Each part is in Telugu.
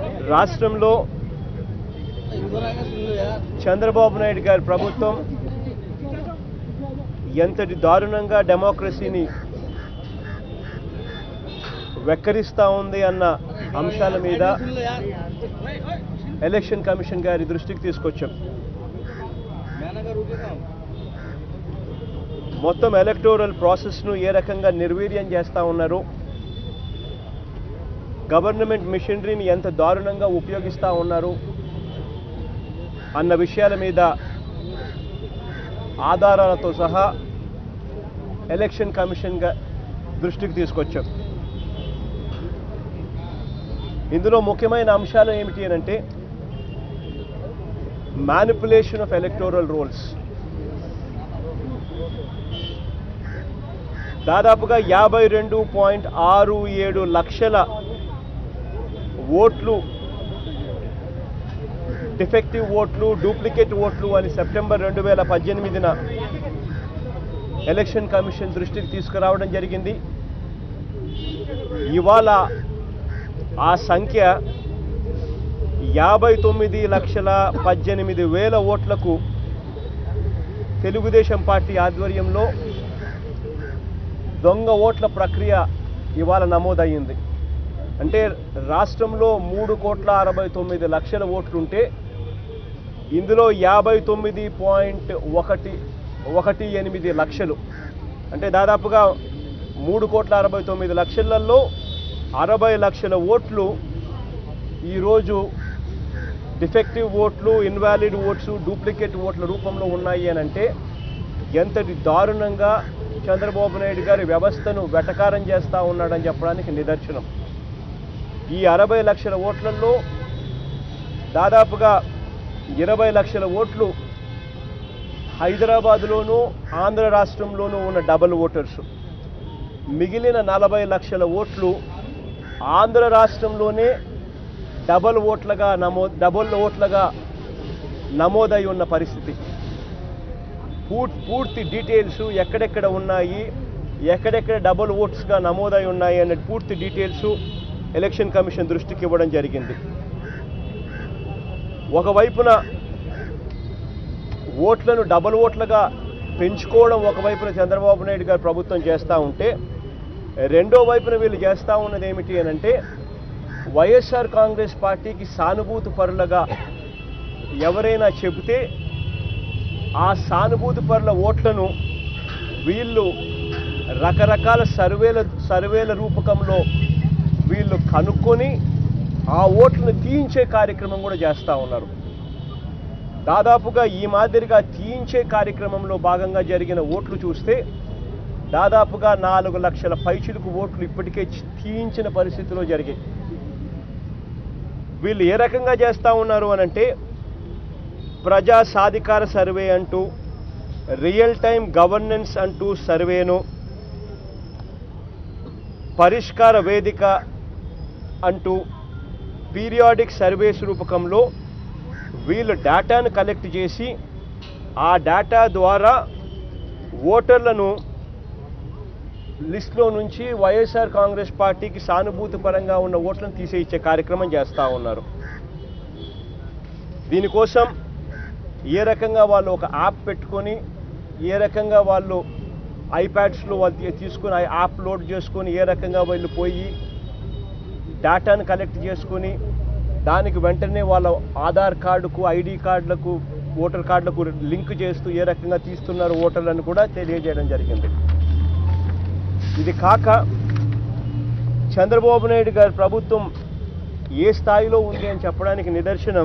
రాష్ట్రంలో చంద్రబాబు నాయుడు గారి ప్రభుత్వం ఎంతటి దారుణంగా డెమోక్రసీని వెక్కరిస్తూ ఉంది అన్న అంశాల మీద ఎలక్షన్ కమిషన్ గారి దృష్టికి తీసుకొచ్చాం. మొత్తం ఎలక్టోరల్ ప్రాసెస్ను ఏ రకంగా నిర్వీర్యం చేస్తూ ఉన్నారు, గవర్నమెంట్ మిషనరీని ఎంత దారుణంగా ఉపయోగిస్తూ ఉన్నారు అన్న విషయాల మీద ఆధారాలతో సహా ఎలక్షన్ కమిషన్ దృష్టికి తీసుకొచ్చాం. ఇందులో ముఖ్యమైన అంశాలు ఏమిటి అంటే మ్యానిపులేషన్ ఆఫ్ ఎలక్టోరల్ రోల్స్. దాదాపుగా 52.67 లక్షల ఓట్లు, డిఫెక్టివ్ ఓట్లు, డూప్లికేట్ ఓట్లు అని సెప్టెంబర్ 2018న ఎలక్షన్ కమిషన్ దృష్టికి తీసుకురావడం జరిగింది. ఇవాళ ఆ సంఖ్య 59,18,000 ఓట్లకు తెలుగుదేశం పార్టీ ఆధ్వర్యంలో దొంగ ఓట్ల ప్రక్రియ ఇవాళ నమోదయ్యింది. అంటే రాష్ట్రంలో 3,69,00,000 ఓట్లుంటే ఇందులో 59.18 లక్షలు, అంటే దాదాపుగా 3,69,00,000లలో 60 లక్షల ఓట్లు ఈరోజు డిఫెక్టివ్ ఓట్లు, ఇన్వాలిడ్ ఓట్స్, డూప్లికేట్ ఓట్ల రూపంలో ఉన్నాయి అని అంటే ఎంతటి దారుణంగా చంద్రబాబు నాయుడు గారి వ్యవస్థను వెటకారం చేస్తూ ఉన్నాడని చెప్పడానికి నిదర్శనం. ఈ 60 లక్షల ఓట్లలో దాదాపుగా 20 లక్షల ఓట్లు హైదరాబాదులోనూ ఆంధ్ర రాష్ట్రంలోనూ ఉన్న డబుల్ ఓటర్స్, మిగిలిన 40 లక్షల ఓట్లు ఆంధ్ర రాష్ట్రంలోనే డబుల్ ఓట్లుగా నమోదై ఉన్న పరిస్థితి. పూర్తి డీటెయిల్స్ ఎక్కడెక్కడ ఉన్నాయి, ఎక్కడెక్కడ డబుల్ ఓట్స్గా నమోదై ఉన్నాయి అనే పూర్తి డీటెయిల్స్ ఎలక్షన్ కమిషన్ దృష్టికి ఇవ్వడం జరిగింది. ఒకవైపున ఓట్లను డబుల్ ఓట్లుగా పెంచుకోవడం ఒకవైపున చంద్రబాబు నాయుడు గారు ప్రభుత్వం చేస్తూ ఉంటే, రెండో వైపున వీళ్ళు చేస్తూ ఉన్నది ఏమిటి అని అంటే వైఎస్ఆర్ కాంగ్రెస్ పార్టీకి సానుభూతి పరులుగా ఎవరైనా చెబితే ఆ సానుభూతి పరుల ఓట్లను వీళ్ళు రకరకాల సర్వేల రూపకంలో వీళ్ళు కనుక్కొని ఆ ఓట్లను తీయించే కార్యక్రమం కూడా చేస్తూ ఉన్నారు. దాదాపుగా ఈ మాదిరిగా తీయించే కార్యక్రమంలో భాగంగా జరిగిన ఓట్లు చూస్తే దాదాపుగా 4 లక్షల పైచిలుకు ఓట్లు ఇప్పటికే తీయించిన పరిస్థితిలో జరిగాయి. వీళ్ళు ఏ రకంగా చేస్తూ ఉన్నారు అనంటే ప్రజా సాధికార సర్వే అంటూ, రియల్ టైం గవర్నెన్స్ అంటూ సర్వేను, పరిష్కార వేదిక అంటూ పీరియాడిక్ సర్వేస్ రూపకంలో వీళ్ళు డేటాను కలెక్ట్ చేసి ఆ డేటా ద్వారా ఓటర్లను లిస్టులో నుంచి వైఎస్ఆర్ కాంగ్రెస్ పార్టీకి సానుభూతి పరంగా ఉన్న ఓట్లను తీసేయించే కార్యక్రమం చేస్తూ ఉన్నారు. దీనికోసం ఏ రకంగా వాళ్ళు ఒక యాప్ పెట్టుకొని, ఏ రకంగా వాళ్ళు ఐప్యాడ్స్లో వాళ్ళు తీసుకొని యాప్ లోడ్ చేసుకొని ఏ రకంగా వాళ్ళు పోయి డేటాను కలెక్ట్ చేసుకొని దానికి వెంటనే వాళ్ళ ఆధార్ కార్డుకు, ఐడి కార్డులకు, ఓటర్ కార్డులకు లింక్ చేస్తూ ఏ రకంగా తీస్తున్నారు ఓటర్లను కూడా తెలియజేయడం జరిగింది. ఇది కాక చంద్రబాబు నాయుడు గారి ప్రభుత్వం ఏ స్థాయిలో ఉంది అని చెప్పడానికి నిదర్శనం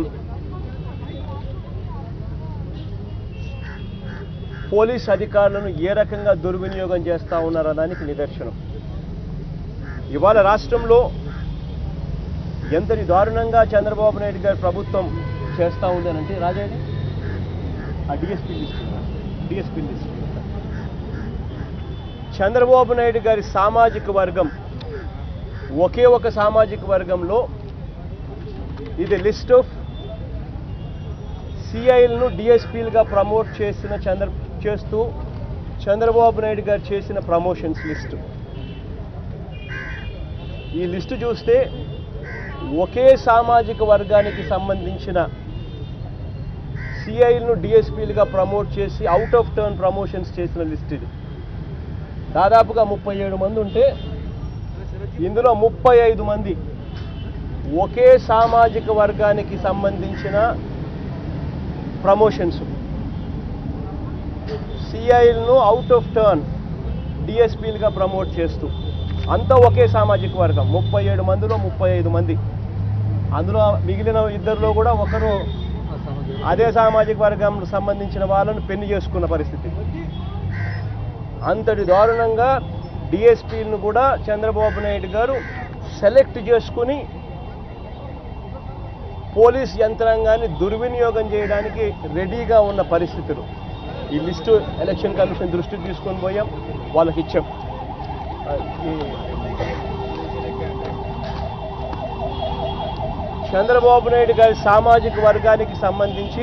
పోలీస్ అధికారులను ఏ రకంగా దుర్వినియోగం చేస్తూ ఉన్నారనడానికి నిదర్శనం. ఇవాళ రాష్ట్రంలో ఎంతటి దారుణంగా చంద్రబాబు నాయుడు గారి ప్రభుత్వం చేస్తూ ఉందనంటే రాజాడి ఆ డిఎస్పీ లిస్ట్ చంద్రబాబు నాయుడు గారి సామాజిక వర్గం, ఒకే ఒక సామాజిక వర్గంలో ఇది లిస్ట్ ఆఫ్ సిఐలను డిఎస్పీలుగా ప్రమోట్ చేస్తూ చంద్రబాబు నాయుడు గారు చేసిన ప్రమోషన్స్ లిస్టు. ఈ లిస్టు చూస్తే ఒకే సామాజిక వర్గానికి సంబంధించిన సిఐలను డిఎస్పీలుగా ప్రమోట్ చేసి అవుట్ ఆఫ్ టర్న్ ప్రమోషన్స్ చేసిన లిస్ట్ ఇది. దాదాపుగా 37 మంది ఉంటే ఇందులో 35 మంది ఒకే సామాజిక వర్గానికి సంబంధించిన ప్రమోషన్స్. సిఐలను అవుట్ ఆఫ్ టర్న్ డిఎస్పీలుగా ప్రమోట్ చేస్తూ అంతా ఒకే సామాజిక వర్గం. 37 మందిలో 35 మంది. అందులో మిగిలిన ఇద్దరిలో కూడా ఒకరు అదే సామాజిక వర్గం సంబంధించిన వాళ్ళను పెళ్లి చేసుకున్న పరిస్థితి. అంతటి దారుణంగా డిఎస్పీలను కూడా చంద్రబాబు నాయుడు గారు సెలెక్ట్ చేసుకుని పోలీస్ యంత్రాంగాన్ని దుర్వినియోగం చేయడానికి రెడీగా ఉన్న పరిస్థితులు. ఈ లిస్టు ఎలక్షన్ కమిషన్ దృష్టికి తీసుకొని పోయాం, వాళ్ళకి ఇచ్చాం. చంద్రబాబు నాయుడు గారి సామాజిక వర్గానికి సంబంధించి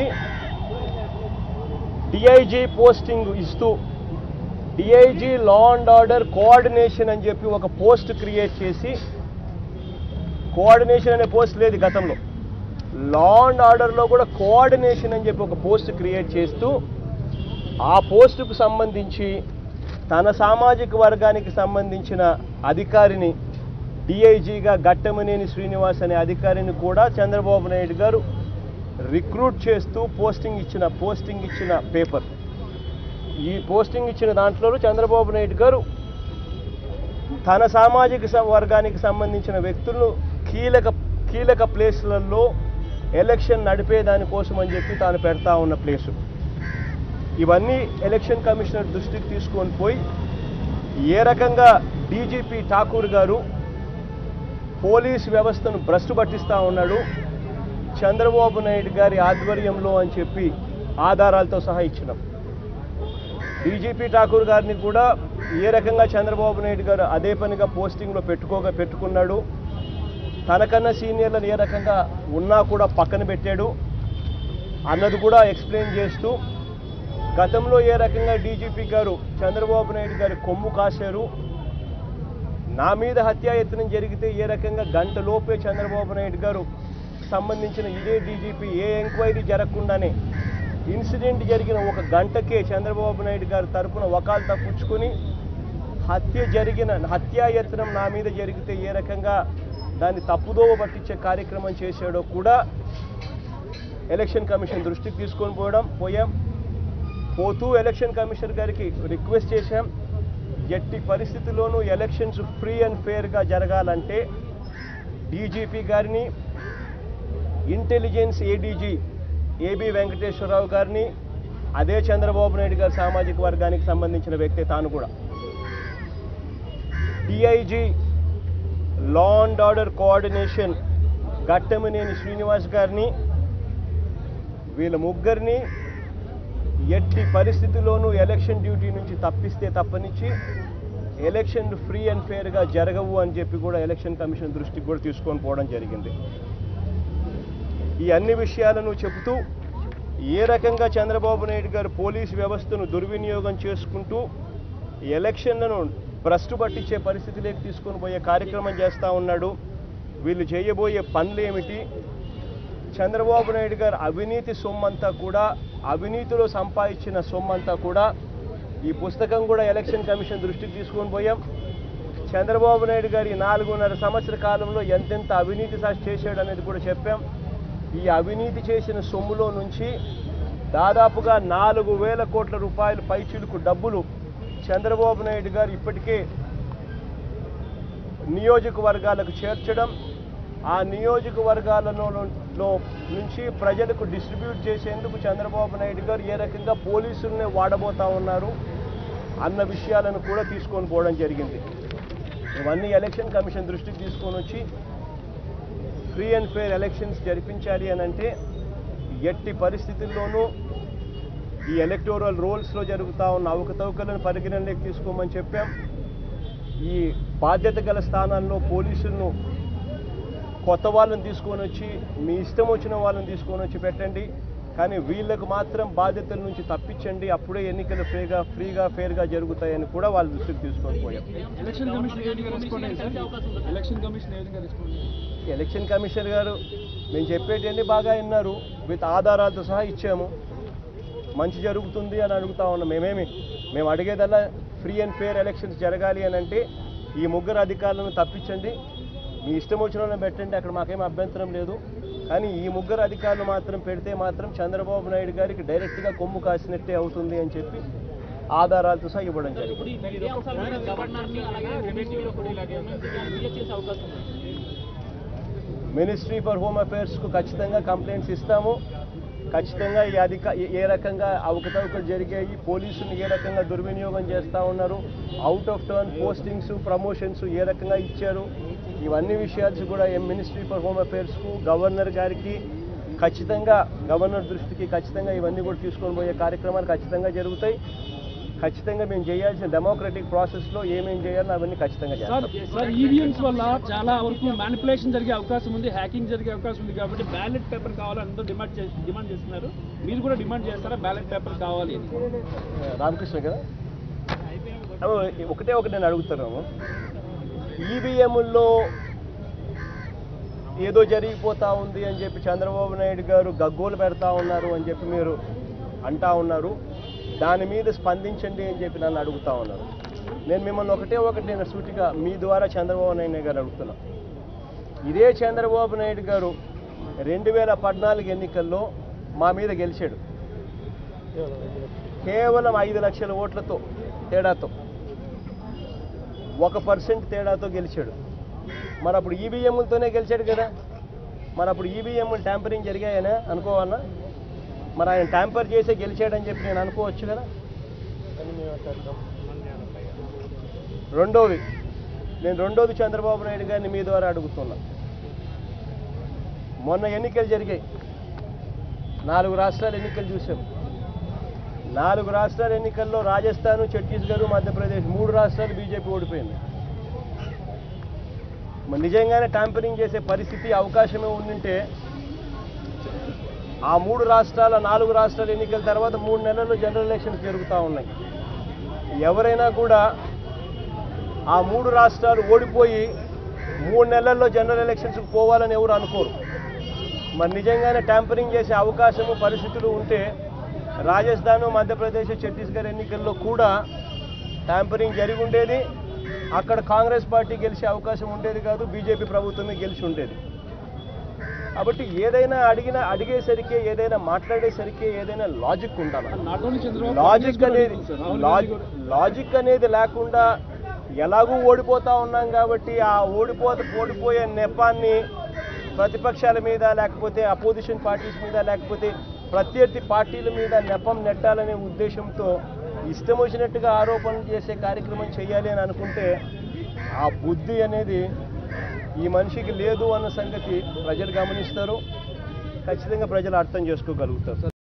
డిఐజీ పోస్టింగ్ ఇస్తూ DIG law and order coordination అని చెప్పి ఒక పోస్ట్ క్రియేట్ చేసి, కోఆర్డినేషన్ అనే పోస్ట్ లేదు గతంలో, లా అండ్ ఆర్డర్లో కూడా కోఆర్డినేషన్ అని చెప్పి ఒక పోస్ట్ క్రియేట్ చేస్తూ ఆ పోస్టుకు సంబంధించి తన సామాజిక వర్గానికి సంబంధించిన అధికారిని డిఐజీగా ఘట్టమనేని శ్రీనివాస్ అనే అధికారిని కూడా చంద్రబాబు నాయుడు గారు రిక్రూట్ చేస్తూ పోస్టింగ్ ఇచ్చిన పేపర్. ఈ పోస్టింగ్ ఇచ్చిన దాంట్లో చంద్రబాబు నాయుడు గారు తన సామాజిక వర్గానికి సంబంధించిన వ్యక్తులను కీలక ప్లేస్లలో ఎలక్షన్ నడిపేదానికోసం అని చెప్పి తాను పెడతా ఉన్న ప్లేసు. ఇవన్నీ ఎలక్షన్ కమిషనర్ దృష్టికి తీసుకొని పోయి ఏ రకంగా డీజీపీ ఠాకూర్ గారు పోలీస్ వ్యవస్థను భ్రష్టు పట్టిస్తూ ఉన్నాడు చంద్రబాబు నాయుడు గారి ఆధ్వర్యంలో అని చెప్పి ఆధారాలతో సహా ఇచ్చినాం. డీజీపీ ఠాకూర్ గారిని కూడా ఏ రకంగా చంద్రబాబు నాయుడు గారు అదే పనిగా పోస్టింగ్లో పెట్టుకున్నాడు, తనకన్నా సీనియర్లను ఏ రకంగా ఉన్నా కూడా పక్కన పెట్టాడు అన్నది కూడా ఎక్స్ప్లెయిన్ చేస్తూ, గతంలో ఏ రకంగా డీజీపీ గారు చంద్రబాబు నాయుడు గారి కొమ్ము కాశారు, నా మీద హత్యాయత్నం జరిగితే ఏ రకంగా గంటలోపే చంద్రబాబు నాయుడు గారు సంబంధించిన ఇదే డీజీపీ ఏ ఎంక్వైరీ జరగకుండానే ఇన్సిడెంట్ జరిగిన ఒక గంటకే చంద్రబాబు నాయుడు గారి తరఫున వకాల్తా పుచ్చుకొని హత్యాయత్నం నా మీద జరిగితే ఏ రకంగా దాన్ని తప్పుదోవ పట్టించే కార్యక్రమం చేశాడో కూడా ఎలక్షన్ కమిషన్ దృష్టికి తీసుకొని పోతూ ఎలక్షన్ కమిషనర్ గారికి రిక్వెస్ట్ చేశాం, ఎట్టి పరిస్థితుల్లోనూ ఎలక్షన్స్ ఫ్రీ అండ్ ఫెయిర్గా జరగాలంటే డీజీపీ గారిని, ఇంటెలిజెన్స్ ఏడీజీ ఏబి వెంకటేశ్వరరావు గారిని, అదే చంద్రబాబు నాయుడు గారి సామాజిక వర్గానికి సంబంధించిన వ్యక్తే తాను కూడా, DIG law and order coordination Ghattamaneni Srinivas గారిని, వీళ్ళ ముగ్గురిని ఎట్టి పరిస్థితుల్లోనూ ఎలక్షన్ డ్యూటీ నుంచి తప్పిస్తే తప్పనిచ్చి ఎలక్షన్లు ఫ్రీ అండ్ ఫెయిర్గా జరగవు అని చెప్పి కూడా ఎలక్షన్ కమిషన్ దృష్టికి కూడా తీసుకొని పోవడం జరిగింది. ఈ అన్ని విషయాలను చెబుతూ ఏ రకంగా చంద్రబాబు నాయుడు గారు పోలీసు వ్యవస్థను దుర్వినియోగం చేసుకుంటూ ఎలక్షన్లను భ్రష్టు పట్టించే పరిస్థితిలోకి తీసుకొని పోయే కార్యక్రమం చేస్తూ ఉన్నాడు. వీళ్ళు చేయబోయే పనులు ఏమిటి, చంద్రబాబు నాయుడు గారు అవినీతి సొమ్మంతా కూడా, అవినీతిలో సంపాదించిన సొమ్మంతా కూడా ఈ పుస్తకం కూడా ఎలక్షన్ కమిషన్ దృష్టికి తీసుకొని పోయాం. చంద్రబాబు నాయుడు గారి 4.5 సంవత్సర కాలంలో ఎంతెంత అవినీతి చేశాడు అనేది కూడా చెప్పాం. ఈ అవినీతి చేసిన సొమ్ములో నుంచి దాదాపుగా 4,000 కోట్ల రూపాయలు పైచిలుకు డబ్బులు చంద్రబాబు నాయుడు గారు ఇప్పటికే నియోజకవర్గాలకు చేర్చడం, ఆ నియోజకవర్గాలలో నుంచి ప్రజలకు డిస్ట్రిబ్యూట్ చేసేందుకు చంద్రబాబు నాయుడు గారు ఏ రకంగా పోలీసుల్ని వాడబోతా ఉన్నారు అన్న విషయాలను కూడా తీసుకొని పోవడం జరిగింది. ఇవన్నీ ఎలక్షన్ కమిషన్ దృష్టికి తీసుకొని వచ్చి ఫ్రీ అండ్ ఫెయిర్ ఎలక్షన్స్ జరిపించాలి అని అంటే ఎట్టి పరిస్థితుల్లోనూ ఈ ఎలక్టోరల్ రోల్స్లో జరుగుతూ ఉన్న అవకతవకలను పరిగణనలోకి తీసుకోమని చెప్పాం. ఈ బాధ్యత గల స్థానాల్లో పోలీసులను కొత్త వాళ్ళని తీసుకొని వచ్చి మీ ఇష్టం వచ్చిన వాళ్ళని తీసుకొని వచ్చి పెట్టండి, కానీ వీళ్ళకు మాత్రం బాధ్యతల నుంచి తప్పించండి, అప్పుడే ఎన్నికలు ఫ్రీగా ఫేర్గా జరుగుతాయని కూడా వాళ్ళ దృష్టికి తీసుకొని పోయాం. ఎలక్షన్ కమిషనర్ గారు మేము చెప్పేటన్నీ బాగా విన్నారు, విత్ ఆధారాలతో సహా ఇచ్చాము. మంచి జరుగుతుంది అని అడుగుతా ఉన్నాం. మేము అడిగేదల్లా ఫ్రీ అండ్ ఫేర్ ఎలక్షన్స్ జరగాలి అని అంటే ఈ ముగ్గురు అధికారులను తప్పించండి, మీ ఇష్టం వచ్చిన వాళ్ళని పెట్టండి, అక్కడ మాకేం అభ్యంతరం లేదు. కానీ ఈ ముగ్గురు అధికారులు మాత్రం పెడితే మాత్రం చంద్రబాబు నాయుడు గారికి డైరెక్ట్గా కొమ్ము కాసినట్టే అవుతుంది అని చెప్పి ఆధారాలతో సహా ఇవ్వడం జరిగింది. మినిస్ట్రీ ఫర్ హోమ్ అఫేర్స్కు ఖచ్చితంగా కంప్లైంట్స్ ఇస్తాము. ఖచ్చితంగా ఏ రకంగా అవకతవకలు జరిగాయి, పోలీసులు ఏ రకంగా దుర్వినియోగం చేస్తూ ఉన్నారు, out of turn postings promotions ఏ రకంగా ఇచ్చారు, ఇవన్నీ విషయాలు కూడా మినిస్ట్రీ ఫర్ హోమ్ అఫేర్స్కు గవర్నర్ గారికి ఖచ్చితంగా గవర్నర్ దృష్టికి ఖచ్చితంగా ఇవన్నీ కూడా తీసుకొని పోయే కార్యక్రమాలు ఖచ్చితంగా జరుగుతాయి. ఖచ్చితంగా మేము చేయాల్సిన డెమోక్రటిక్ ప్రాసెస్లో ఏమేం చేయాలో అవన్నీ ఖచ్చితంగా చేస్తాం. సార్ ఈవీఎంస్ వల్ల చాలా వరకు మ్యానిపులేషన్ జరిగే అవకాశం ఉంది, హ్యాకింగ్ జరిగే అవకాశం ఉంది. కాబట్టి బ్యాలెట్ పేపర్ కావాలని అందరూ డిమాండ్ చేస్తున్నారు. మీరు కూడా డిమాండ్ చేస్తారా బ్యాలెట్ పేపర్ కావాలి అని? రామకృష్ణ కదా ఒకటే నేను అడుగుతున్నాము, ఈవీఎంల్లో ఏదో జరిగిపోతూ ఉంది అని చెప్పి చంద్రబాబు నాయుడు గారు గగ్గోలు పెడతా ఉన్నారు అని చెప్పి మీరు అంటా ఉన్నారు. దాని మీద స్పందించండి అని చెప్పి నన్ను అడుగుతా ఉన్నారు. నేను మిమ్మల్ని నేను సూటిగా మీ ద్వారా చంద్రబాబు నాయుడు గారు అడుగుతున్నా. ఇదే చంద్రబాబు నాయుడు గారు 2014 ఎన్నికల్లో మా మీద గెలిచాడు, కేవలం 5 లక్షల ఓట్లతో తేడాతో, 1% తేడాతో గెలిచాడు. మరి అప్పుడు ఈవీఎంలతోనే గెలిచాడు కదా, మరి అప్పుడు ఈవీఎంలు ట్యాంపరింగ్ జరిగాయనే అనుకోవాలన్నా? మరి ఆయన ట్యాంపర్ చేసే గెలిచాడని చెప్పి నేను అనుకోవచ్చు కదా. రెండోది చంద్రబాబు నాయుడు గారిని మీ ద్వారా అడుగుతున్నా. మొన్న ఎన్నికలు జరిగాయి, 4 రాష్ట్రాల ఎన్నికలు చూసాం. 4 రాష్ట్రాల ఎన్నికల్లో రాజస్థాన్, ఛత్తీస్గఢ్, మధ్యప్రదేశ్ 3 రాష్ట్రాలు బీజేపీ ఓడిపోయింది. మరి నిజంగానే ట్యాంపరింగ్ చేసే పరిస్థితి అవకాశమే ఉండింటే ఆ 4 రాష్ట్రాల ఎన్నికల తర్వాత 3 నెలల్లో జనరల్ ఎలక్షన్స్ జరుగుతూ ఉన్నాయి. ఎవరైనా కూడా ఆ 3 రాష్ట్రాలు ఓడిపోయి 3 నెలల్లో జనరల్ ఎలక్షన్స్కి పోవాలని ఎవరు అనుకోరు. మరి నిజంగానే ట్యాంపరింగ్ చేసే అవకాశము పరిస్థితులు ఉంటే రాజస్థాన్, మధ్యప్రదేశ్, ఛత్తీస్గఢ్ ఎన్నికల్లో కూడా ట్యాంపరింగ్ జరిగి ఉండేది. అక్కడ కాంగ్రెస్ పార్టీ గెలిచే అవకాశం ఉండేది కాదు, బీజేపీ ప్రభుత్వమే గెలిచి ఉండేది. కాబట్టి ఏదైనా అడిగేసరికి, ఏదైనా మాట్లాడేసరికి ఏదైనా లాజిక్ ఉండాలి. లాజిక్ అనేది లేకుండా ఎలాగూ ఓడిపోతూ ఉన్నాం కాబట్టి ఆ ఓడిపోయే నెపాన్ని ప్రతిపక్షాల మీద, లేకపోతే అపోజిషన్ పార్టీస్ మీద, లేకపోతే ప్రత్యర్థి పార్టీల మీద నెపం నెట్టాలనే ఉద్దేశంతో ఇష్టం వచ్చినట్టుగా ఆరోపణలు చేసే కార్యక్రమం చేయాలి అని అనుకుంటే ఆ బుద్ధి అనేది ఈ మనిషికి లేదు అన్న సంగతి ప్రజలు గమనిస్తారు. ఖచ్చితంగా ప్రజలు అర్థం చేసుకోగలుగుతారు.